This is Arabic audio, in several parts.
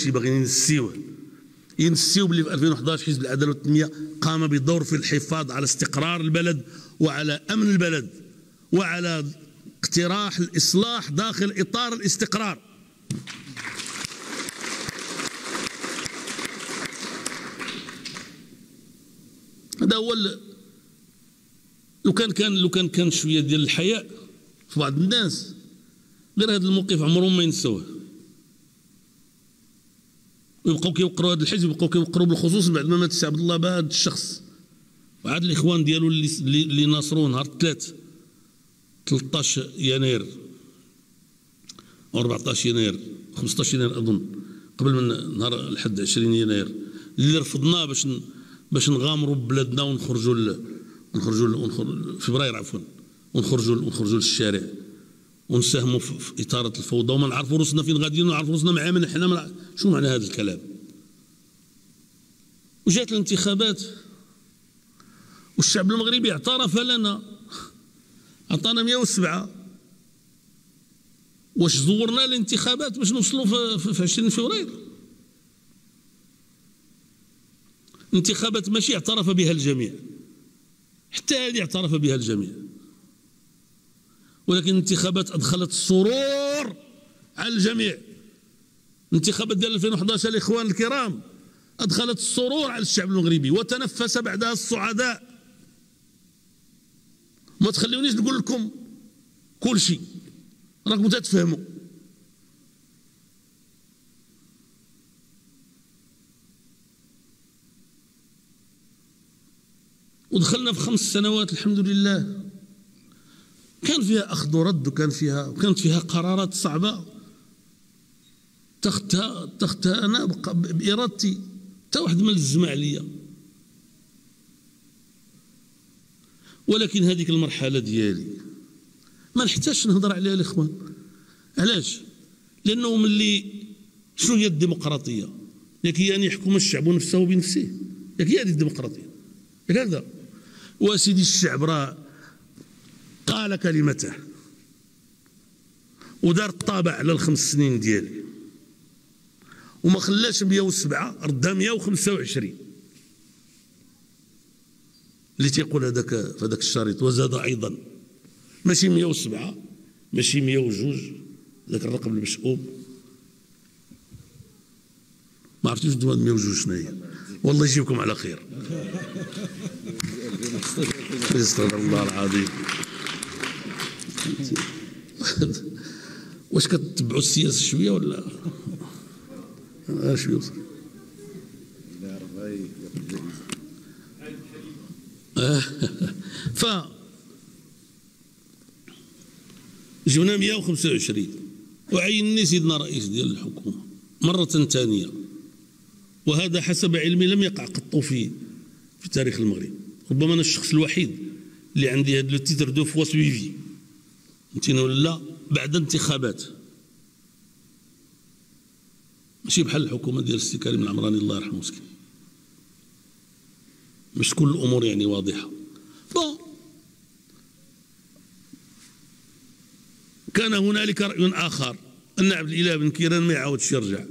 الشيء باغيين ينسيوه باللي في 2011 حزب العداله والتنميه قام بدور في الحفاظ على استقرار البلد وعلى امن البلد وعلى اقتراح الاصلاح داخل اطار الاستقرار. هذا هو لو كان شويه ديال الحياء في بعض الناس، غير هذا الموقف عمرهم ما ينسوه، ويبقاو كيوقروا هذا الحزب، يبقاو كيوقروا بالخصوص بعد ما مات سي عبد الله بهذا الشخص. وعاد الاخوان ديالو اللي ناصروه نهار 13 يناير او 14 يناير 15 يناير اظن، قبل من نهار الحد 20 يناير اللي رفضناه باش نغامروا ببلادنا ونخرجوا فبراير عفوا، ونخرجوا للشارع ونساهموا في اطاله الفوضى وما نعرفوا روسنا فين غاديين ونعرفوا روسنا مع من حنا. شو معنى هذا الكلام؟ وجات الانتخابات والشعب المغربي اعترف لنا، عطانا 107. واش زورنا الانتخابات باش نوصلوا في 20 فبراير؟ انتخابات ماشي اعترف بها الجميع، حتى هذه اعترف بها الجميع، ولكن انتخابات ادخلت السرور على الجميع. انتخابات ديال 2011 الاخوان الكرام ادخلت السرور على الشعب المغربي وتنفس بعدها السعداء. ما تخليونيش نقول لكم كل شيء، راكم تتفهموا. ودخلنا في 5 سنوات الحمد لله كان فيها اخذ ورد، وكانت فيها قرارات صعبه تختها انا بارادتي، حتى واحد ما لزم عليا. ولكن هذيك المرحله ديالي ما نحتاجش نهضر عليها الاخوان. علاش؟ لانه ملي شنو هي الديمقراطيه؟ ياك هي ان يحكم الشعب نفسه بنفسه، ياك هي هذه الديمقراطيه، ياك هكذا. وسيدي الشعب راه قال كلمته ودار الطابع على ال5 سنين ديالي، وما خلاش 107، ردها 125 اللي تيقول هذاك في هذاك الشريط. وزاد ايضا ماشي 107 ماشي 102، ذاك الرقم المشؤوم ما عرفتوش انتم 102 شنو هي. والله يجيبكم على خير. استغفر الله العظيم. واش كتبعوا السياسه شويه ولا شويه؟ ف جبنا 125 وعينني سيدنا رئيس ديال الحكومه مره ثانيه، وهذا حسب علمي لم يقع قط في تاريخ المغرب. ربما انا الشخص الوحيد اللي عندي هذا لو تيتر دو فوا سويفي، فهمتيني ولا لا، بعد انتخابات، ماشي بحال الحكومه ديال السي كريم العمراني الله يرحمه مسكين، مش كل الامور يعني واضحه. بون كان هنالك راي اخر ان عبد الاله بن كيران ما يعاودش يرجع،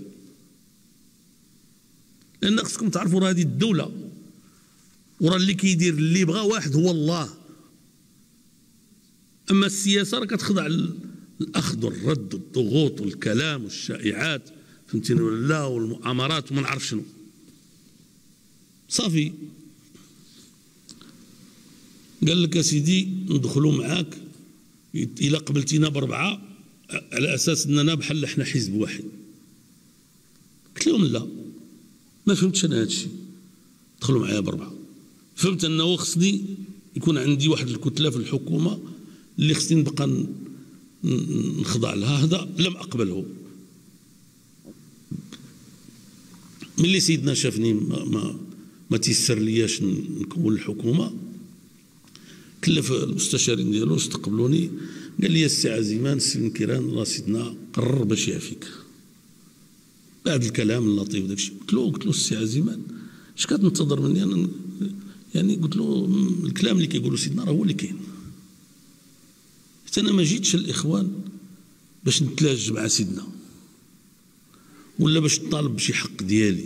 لان خصكم تعرفوا راه هذه الدوله وراه اللي كيدير اللي بغى واحد هو الله. اما السياسه راه كتخضع للاخذ والرد والضغوط والكلام والشائعات، فهمتيني ولا لا، والمؤامرات وما نعرف شنو. صافي قال لك اسيدي ندخلوا معاك الا قبلتينا ب4 على اساس اننا بحال احنا حزب واحد. قلت لهم لا، ما فهمتش انا هذا الشيء، دخلوا معايا ب4. فهمت انه خصني يكون عندي واحد الكتله في الحكومه اللي خصني نبقى نخضع لها. هذا لم اقبله. ملي سيدنا شافني ما تيسر لياش نكون الحكومه، كلف المستشارين ديالو استقبلوني، قال لي السي عزيمان السي بن كيران راه سيدنا قرر باش يعفيك. بعد الكلام اللطيف داك الشيء قلت له السي عزيمان اش كتنتظر مني انا؟ يعني قلت له الكلام اللي كيقولوا سيدنا راه هو اللي كاين. حتى انا ما جيتش الاخوان باش نتلاج مع سيدنا، ولا باش نطالب بشي حق ديالي.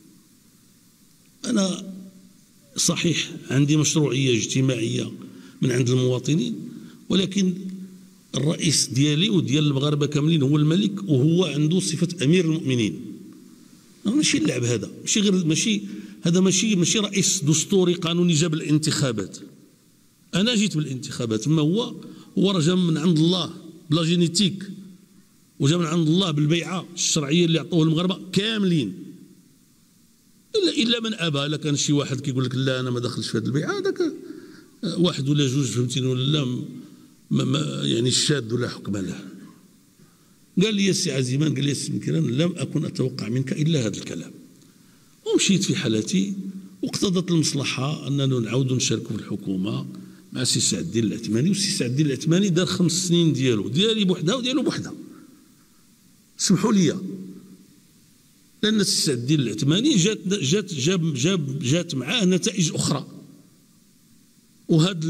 أنا صحيح عندي مشروعية اجتماعية من عند المواطنين، ولكن الرئيس ديالي وديال المغاربة كاملين هو الملك، وهو عنده صفة أمير المؤمنين. ماشي اللعب هذا، ماشي غير ماشي رئيس دستوري قانوني جاب الانتخابات. أنا جيت بالانتخابات، أما هو راه جا من عند الله بلا جينيتيك، وجا من عند الله بالبيعة الشرعية اللي عطوه المغاربة كاملين، إلا من أبى. إلا كان شي واحد كيقول لك لا أنا ما دخلش في هذه البيعة، هذاك واحد ولا جوج فهمتيني، ولا لا يعني الشاذ ولا حكم له. قال لي السي عزيمان، قال لي السي مكران لم أكن أتوقع منك إلا هذا الكلام. ومشيت في حالتي، واقتضت المصلحة أننا نعاودوا نشاركوا في الحكومة مع السي سعد الدين العثماني. والسي سعد الدين العثماني دار 5 سنين ديالو، ديالي بوحدها وديالو بوحدها. سمحوا لي، لأن السي سعد الدين العثماني جات معاه نتائج أخرى. وهاد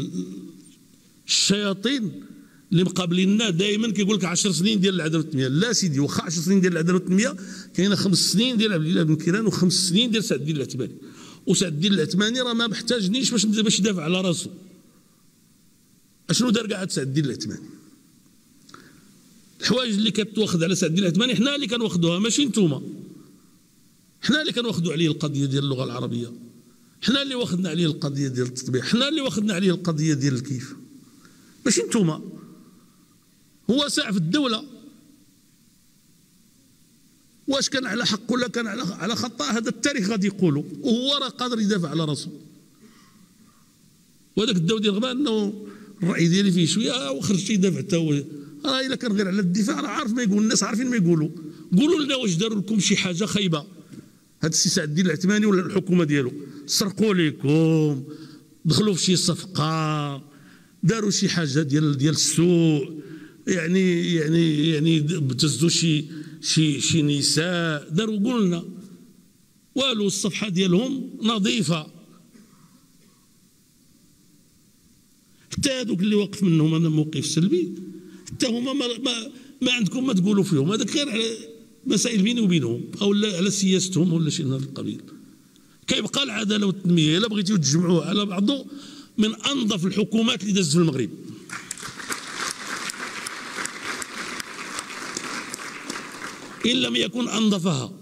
الشياطين اللي مقابليننا دائما كيقول لك 10 سنين ديال العداله والتنميه. لا سيدي، واخا 10 سنين ديال العداله والتنميه، كاينه 5 سنين ديال عبد الله بن كيران و5 سنين ديال سعد الدين العثماني. وسعد الدين العثماني راه ما محتاجنيش باش يدافع على راسو. اشنو دار كاع سعد الدين العثماني؟ الحوايج اللي كتواخذ على سعد الدين العثماني حنا اللي كنواخذوها، ماشي نتوما. حنا اللي كنواخذوا عليه القضيه ديال اللغه العربيه، حنا اللي واخذنا عليه القضيه ديال التطبيع، حنا اللي واخذنا عليه القضيه ديال الكيف، ماشي نتوما. هو ساع في الدولة، واش كان على حق ولا كان على خطأ هذا التاريخ غادي يقولوا، وهو راه قادر يدافع على راسه. وهذاك الداو ديال غبان انه الرأي ديالي فيه شويه وخرج يدافع حتى هو. راه الا كان غير على الدفاع راه عارف ما يقول، الناس عارفين ما يقولوا. قولوا لنا واش داروا لكم شي حاجه خايبه هذا السي سعد الدين العثماني ولا الحكومه ديالو؟ سرقوا لكم، دخلوا في شي صفقه، داروا شي حاجه ديال السوء، يعني ابتزوا شي نساء، داروا. قولوا لنا والو، الصفحه ديالهم نظيفه. حتى هذوك اللي واقف منهم انا موقف سلبي، حتى هما ما عندكم ما تقولوا فيهم. هذاك غير على مسائل بيني وبينهم، او على سياستهم ولا شيء من هذا القبيل. كيبقى العداله والتنميه الا بغيتيو تجمعوه على بعضه من انظف الحكومات اللي دازت في المغرب. إن لم يكن أنظفها.